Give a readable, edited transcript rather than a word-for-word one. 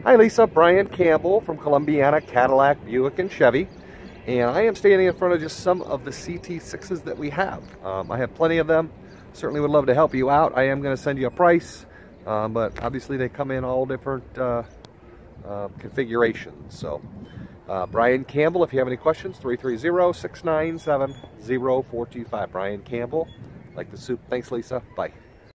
Hi Lisa, Brian Campbell from Columbiana Cadillac, Buick, and Chevy. And I am standing in front of just some of the CT6s that we have. I have plenty of them. Certainly would love to help you out. I am going to send you a price, but obviously they come in all different configurations. So Brian Campbell, if you have any questions, 330-697-0425. Brian Campbell, like the soup. Thanks Lisa, bye.